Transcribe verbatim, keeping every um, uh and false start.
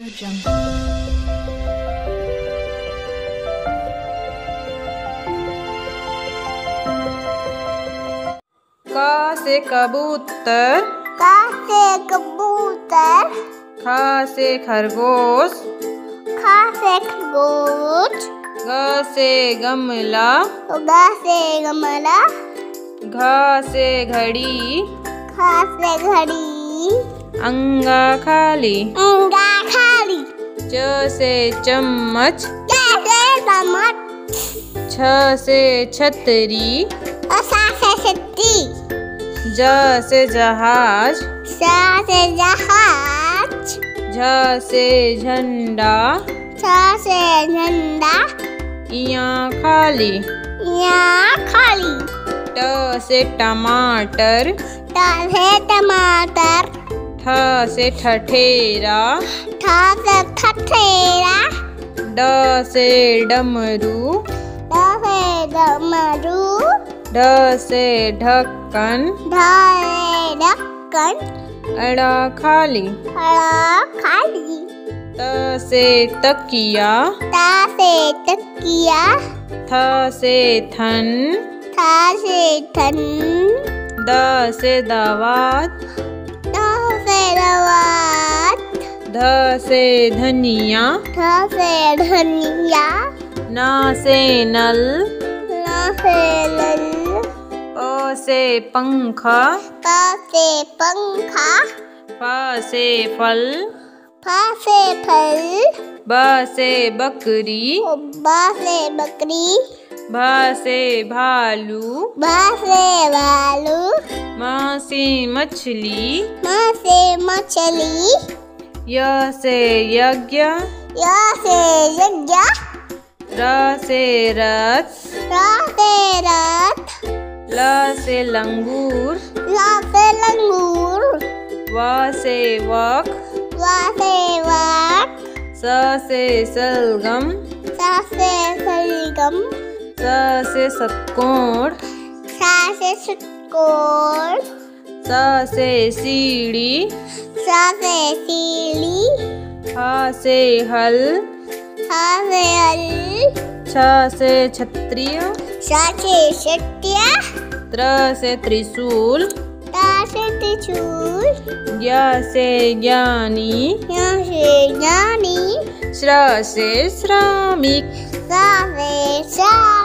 क से कबूतर, क से कबूतर, ख से खरगोश, ख से खरगोश, ग से गमला, ग से गमला, घ से घड़ी, ख से घड़ी, अंगा खाली, अंगा खाली, च से चम्मच, च से चम्मच, छ से छतरी, स से छतरी, ज से जहाज, स से जहाज, झ से झंडा, छ से झंडा, इया खाली, यहाँ खाली, ट से टमाटर, ट से टमाटर, ठ से ठठेरा, ठ से ठठेरा, ड से डमरू, ड से डमरू, ढ से ढक्कन, ढ से ढक्कन, अड़ा खाली, हरा खाली, त से तकिया, ता से तकिया, थ से थन, था से थन, द से दावत, द से दवात, ध से धनिया, ध से धनिया, न से नल, न से नल, प से पंखा, प से पंखा, फ से फल, फ से फल, ब से बकरी, ब से बकरी, भ से भालू, भ से भालू, म से मछली, म से मछली, य से यज्ञ, य से यज्ञ, र से रथ, र से रथ, ल से लंगूर, ल से लंगूर, व से वक, व से वक, स से सलगम, स से सलगम, स से षटकोण, स से षटकोण, स से सीढ़ी, स से सीढ़ी, ह से हल, ह से हल, छ से क्षत्रिय, स से क्षत्रिय, त्र से त्रिशूल, त से त्रिशूल, ज्ञ से ज्ञानी, य से ज्ञानी, श्र से श्रामिक। स से श्रामिक।